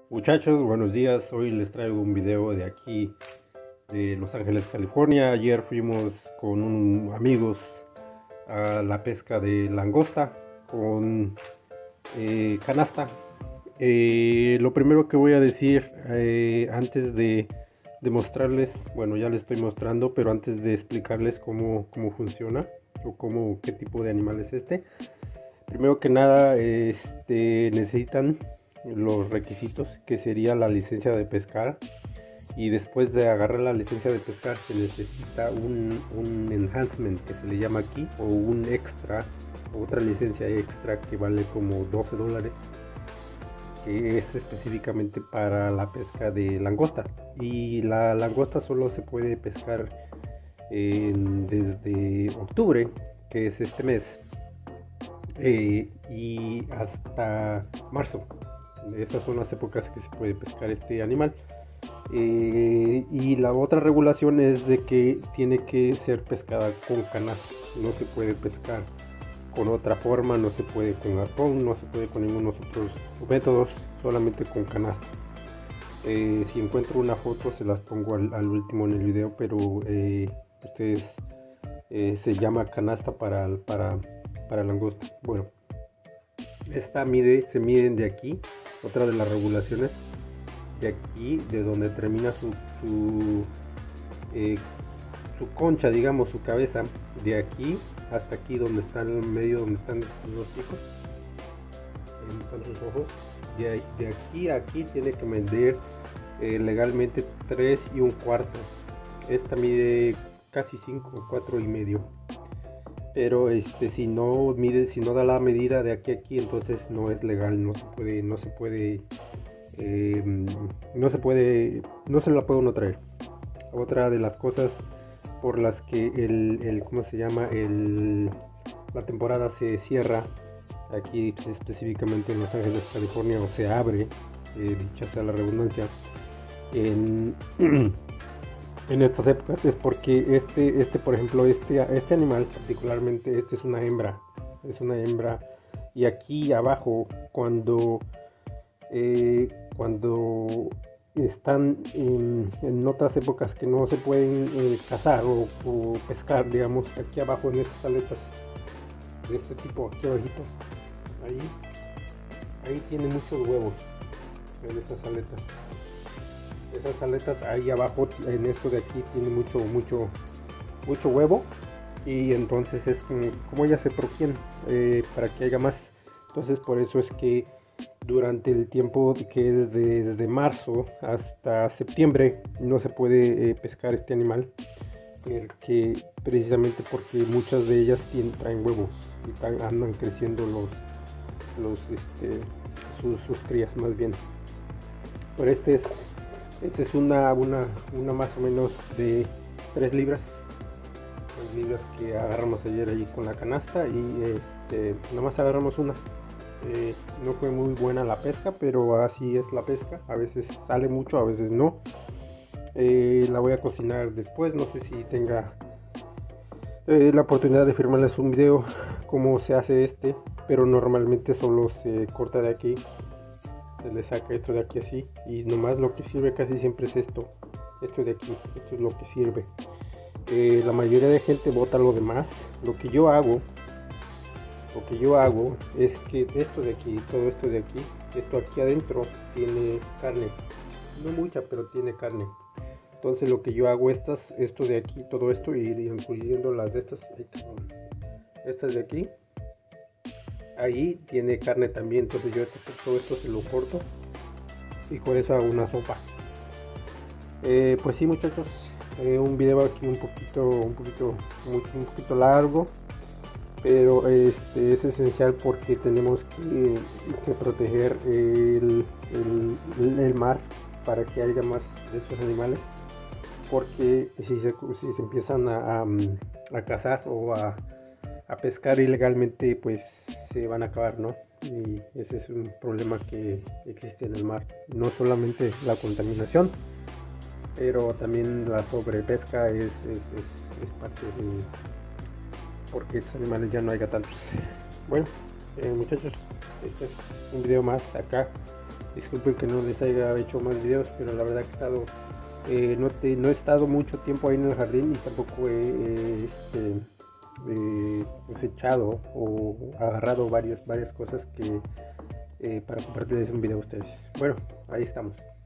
Muchachos, buenos días. Hoy les traigo un video de aquí de Los Ángeles, California. Ayer fuimos con amigos a la pesca de langosta con canasta. Lo primero que voy a decir antes de mostrarles, bueno, ya les estoy mostrando, pero antes de explicarles cómo funciona o qué tipo de animal es este. Primero que nada, necesitan los requisitos, que sería la licencia de pescar, y después de agarrar la licencia de pescar se necesita un enhancement, que se le llama aquí, o un extra, otra licencia extra que vale como $12, que es específicamente para la pesca de langosta. Y la langosta solo se puede pescar desde octubre, que es este mes, y hasta marzo. Esas son las épocas que se puede pescar este animal. Y la otra regulación es de que tiene que ser pescada con canasta. No se puede pescar con otra forma, no se puede con arpón, no se puede con ningunos otros métodos, solamente con canasta. Si encuentro una foto se las pongo al último en el video, pero ustedes se llama canasta para langosta. Bueno, esta se miden de aquí. Otra de las regulaciones, de aquí, de donde termina su concha, digamos, su cabeza, de aquí hasta aquí, donde está en el medio, donde están los picos, donde están sus ojos, de aquí a aquí tiene que medir legalmente 3 1/4. Esta mide casi 5, 4 y medio. Pero si no mide, si no da la medida de aquí a aquí, entonces no es legal, no se la puede uno traer. Otra de las cosas por las que ¿cómo se llama? La temporada se cierra aquí, específicamente en Los Ángeles, California, o se abre, dicha sea la redundancia, en estas épocas, es porque por ejemplo, este animal particularmente, es una hembra, y aquí abajo, cuando están en otras épocas que no se pueden cazar o pescar, digamos, aquí abajo en estas aletas de este tipo, aquí abajito, ahí tiene muchos huevos en estas aletas. Esas aletas ahí abajo, en esto de aquí, tiene mucho huevo, y entonces es como ellas se procrean para que haya más. Entonces por eso es que durante el tiempo que es desde marzo hasta septiembre no se puede pescar este animal, precisamente porque muchas de ellas traen huevos y andan creciendo sus crías, más bien. Pero este es una más o menos de 3 libras que agarramos ayer allí con la canasta, y nada más agarramos una. No fue muy buena la pesca, pero así es la pesca, a veces sale mucho, a veces no. La voy a cocinar después, no sé si tenga la oportunidad de filmarles un video cómo se hace pero normalmente solo se corta de aquí, se le saca esto de aquí así, y nomás lo que sirve casi siempre es esto de aquí, esto es lo que sirve. La mayoría de gente bota lo demás. Lo que yo hago es que esto de aquí, todo esto de aquí, esto aquí adentro tiene carne, no mucha, pero tiene carne. Entonces lo que yo hago, esto de aquí, todo esto, y incluyendo las de estas de aquí, ahí tiene carne también. Entonces yo todo esto se lo corto y con eso hago una sopa. Pues sí, muchachos, un video aquí un poquito largo, pero es esencial porque tenemos que proteger el mar para que haya más de estos animales, porque si se empiezan a cazar o a pescar ilegalmente, pues se van a acabar, ¿no? Y ese es un problema que existe en el mar. No solamente la contaminación, pero también la sobrepesca es parte de porque estos animales ya no haya tantos. Bueno, muchachos, este es un video más acá Disculpen que no les haya hecho más videos, pero la verdad que he estado, no he estado mucho tiempo ahí en el jardín y tampoco he cosechado o agarrado varias cosas que para compartirles un video a ustedes. Bueno, ahí estamos.